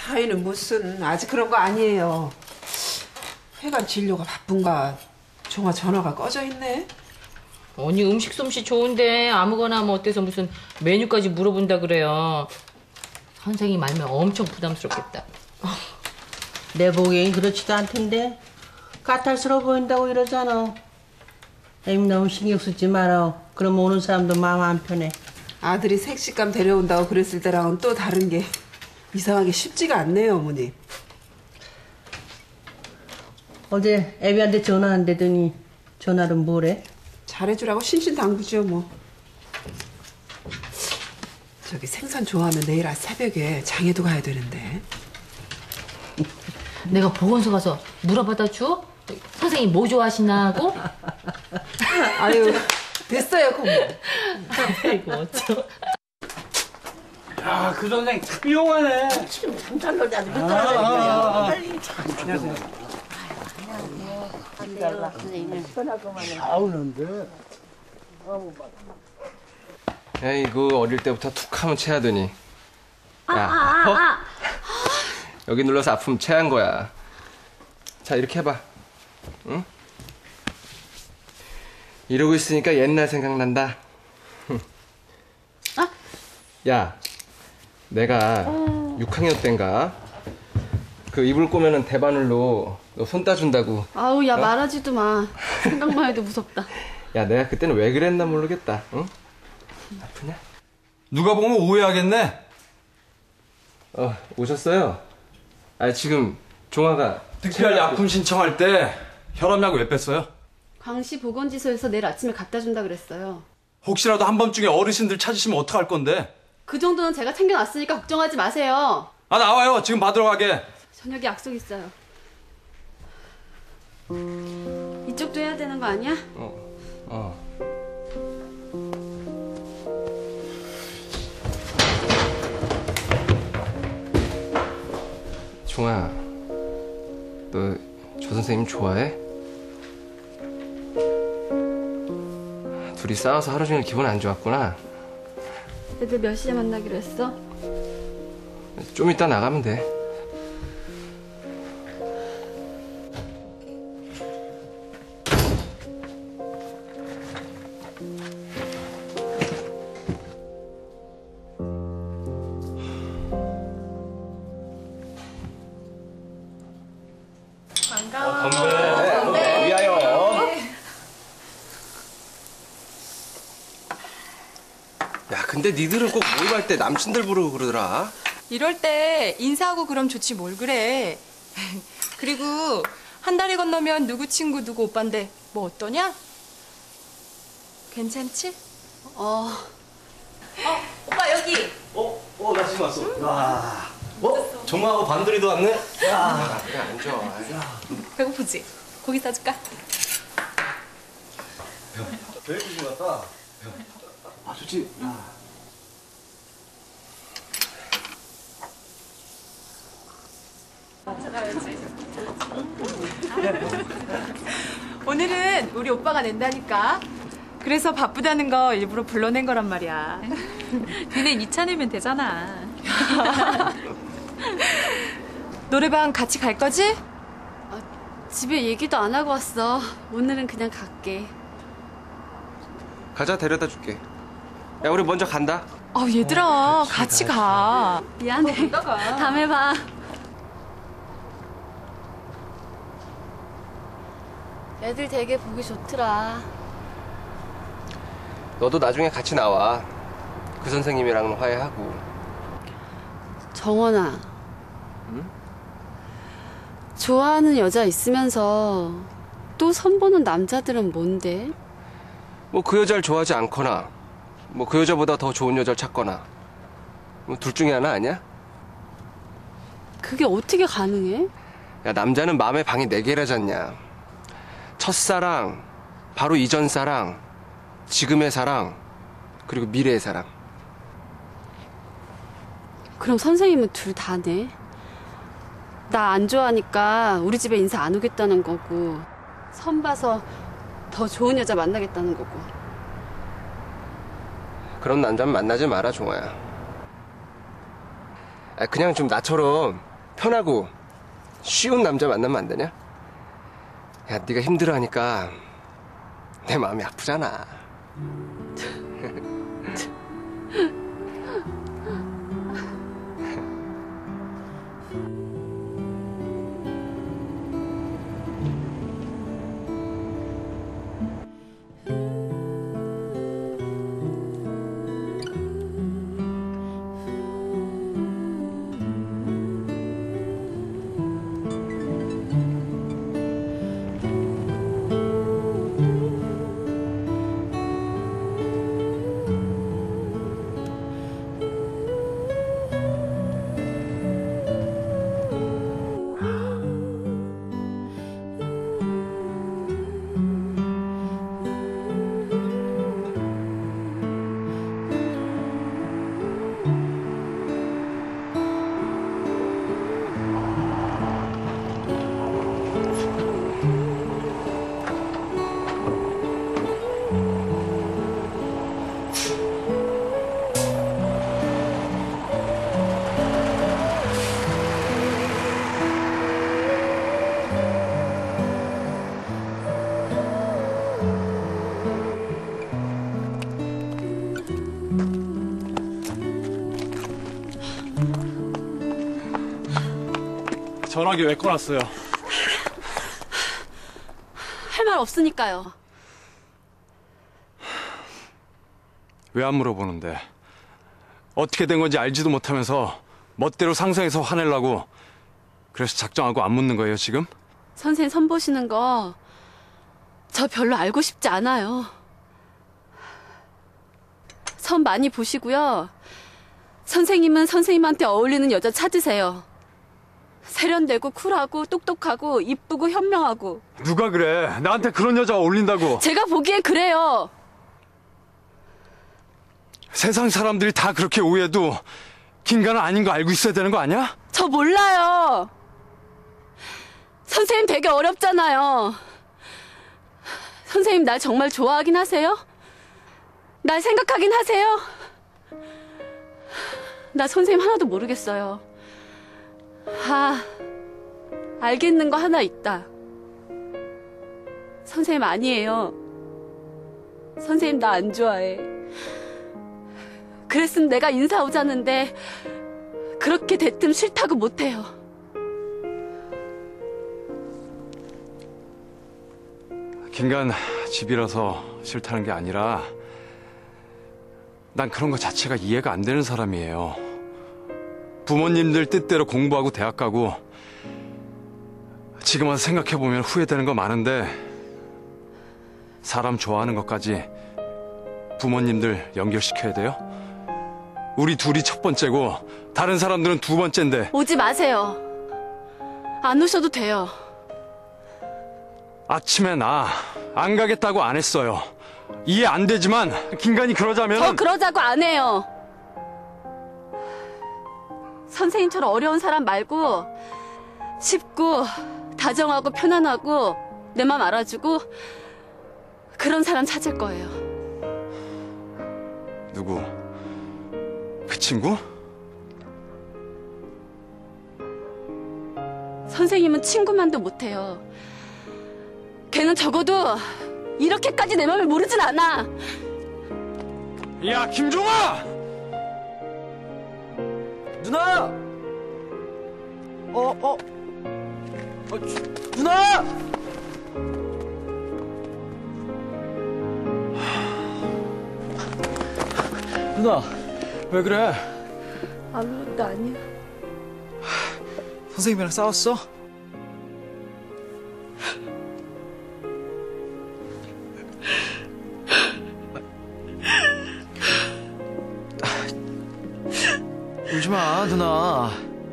사위는 무슨 아직 그런 거 아니에요. 회관 진료가 바쁜가 종아 전화가 꺼져 있네. 언니 음식 솜씨 좋은데 아무거나 하면 어때서 무슨 메뉴까지 물어본다 그래요. 선생님 알면 엄청 부담스럽겠다. 내 보기엔 그렇지도 않던데 까탈스러워 보인다고 이러잖아. 애미 너무 신경 쓰지 마라. 그럼 오는 사람도 마음 안 편해. 아들이 색식감 데려온다고 그랬을 때랑은 또 다른 게 이상하게 쉽지가 않네요, 어머니. 어제 애비한테 전화 안 되더니 전화를 뭐래? 잘해주라고 신신당부죠, 뭐. 저기 생선 좋아하면 내일 새벽에 장에도 가야 되는데. 내가 보건소 가서 물어봐다 줘? 선생님 뭐 좋아하시나 고 아유, 됐어요, 고모. 아이고 어쩌. 야, 그 선생 참 용하네. 지금 잠잘 놀자도 못 따라다니까요. 빨리. 안녕하세요. 나오는데. 에이구 어릴 때부터 툭 하면 체하더니. 야, 여기 눌러서 아프면 체한 거야. 자, 이렇게 해봐. 응? 이러고 있으니까 옛날 생각난다. 야, 내가 6학년 땐가 그 이불 꼬매는 대바늘로 너 손 따준다고. 아우, 야, 말하지도 마. 생각만 해도 무섭다. 야, 내가 그때는 왜 그랬나 모르겠다. 응? 아프냐? 누가 보면 오해하겠네. 오셨어요? 아, 지금 종아가 특별 약품 신청할 때 혈압약을 왜 뺐어요? 광시 보건지소에서 내일 아침에 갖다 준다 그랬어요. 혹시라도 한밤중에 어르신들 찾으시면 어떡할 건데? 그 정도는 제가 챙겨놨으니까 걱정하지 마세요. 아, 나와요. 지금 받으러 가게. 저녁에 약속 있어요. 이쪽도 해야 되는 거 아니야? 종아, 너 조 선생님 좋아해? 둘이 싸워서 하루 종일 기분 안 좋았구나. 애들 몇 시에 만나기로 했어? 좀 이따 나가면 돼. 건배 위하여. 야, 근데 니들은 꼭 모임할 때 남친들 부르고 그러더라. 이럴 때 인사하고 그럼 좋지 뭘 그래. 그리고 한 달이 건너면 누구 친구 누구 오빠인데 뭐 어떠냐? 괜찮지? 오빠 여기. 나 지금 왔어. 와. 정마하고 반돌이도 왔네. 야. 그래, 앉아. 배고프지? 고기 싸줄까? 되게 기분 같다. 좋지. 오늘은 우리 오빠가 낸다니까. 그래서 바쁘다는 거 일부러 불러낸 거란 말이야. 니네 2차 내면 되잖아. 노래방 같이 갈 거지? 집에 얘기도 안 하고 왔어. 오늘은 그냥 갈게. 가자, 데려다 줄게. 야, 우리 먼저 간다. 얘들아 같이 가. 미안해. 다음에 봐. 애들 되게 보기 좋더라. 너도 나중에 같이 나와. 그 선생님이랑 화해하고. 정원아. 응? 좋아하는 여자 있으면서 또 선보는 남자들은 뭔데? 뭐 그 여자를 좋아하지 않거나 뭐 그 여자보다 더 좋은 여자를 찾거나 뭐 둘 중에 하나 아니야? 그게 어떻게 가능해? 야, 남자는 마음의 방이 4개라잖냐. 첫사랑, 바로 이전 사랑, 지금의 사랑, 그리고 미래의 사랑. 그럼 선생님은 둘 다네? 나 안 좋아하니까 우리 집에 인사 안 오겠다는 거고, 선 봐서 더 좋은 여자 만나겠다는 거고. 그런 남자는 만나지 마라, 종아야. 그냥 좀 나처럼 편하고 쉬운 남자 만나면 안 되냐? 야, 네가 힘들어하니까 내 마음이 아프잖아. 전화기 왜 꺼놨어요? 할 말 없으니까요. 왜 안 물어보는데? 어떻게 된 건지 알지도 못하면서 멋대로 상상해서 화내려고 그래서 작정하고 안 묻는 거예요, 지금? 선생님 선 보시는 거 저 별로 알고 싶지 않아요. 선 많이 보시고요. 선생님은 선생님한테 어울리는 여자 찾으세요. 세련되고 쿨하고 똑똑하고 이쁘고 현명하고. 누가 그래? 나한테 그런 여자가 어울린다고. 제가 보기엔 그래요. 세상 사람들이 다 그렇게 오해해도 김가는 아닌 거 알고 있어야 되는 거 아니야? 저 몰라요. 선생님 되게 어렵잖아요. 선생님 날 정말 좋아하긴 하세요? 날 생각하긴 하세요? 나 선생님 하나도 모르겠어요. 아, 알겠는 거 하나 있다. 선생님 아니에요. 선생님 나 안 좋아해. 그랬으면 내가 인사 오자는데 그렇게 대뜸 싫다고 못해요. 김간 집이라서 싫다는 게 아니라 난 그런 거 자체가 이해가 안 되는 사람이에요. 부모님들 뜻대로 공부하고 대학 가고 지금 와서 생각해보면 후회되는 거 많은데 사람 좋아하는 것까지 부모님들 연결시켜야 돼요? 우리 둘이 첫 번째고 다른 사람들은 두 번째인데. 오지 마세요. 안 오셔도 돼요. 아침에 나 안 가겠다고 안 했어요. 이해 안 되지만 김간이 그러자면. 저 그러자고 안 해요. 선생님처럼 어려운 사람 말고 쉽고 다정하고 편안하고 내 맘 알아주고 그런 사람 찾을 거예요. 누구? 그 친구? 선생님은 친구만도 못해요. 걔는 적어도 이렇게까지 내 맘을 모르진 않아. 야, 김종아! 누나! 누나! 누나, 왜 그래? 아무것도 아니야. 선생님이랑 싸웠어? 울지 마, 누나.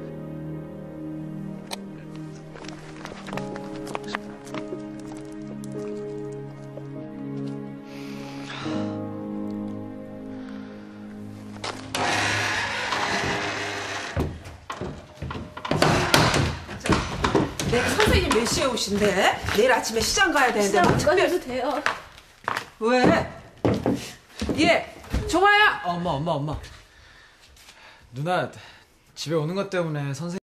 내일 선생님 몇 시에 오신대? 내일 아침에 시장 가야 되는데. 시장 안 가셔도 돼요. 왜? 예, 종아야. 엄마. 누나, 집에 오는 것 때문에 선생님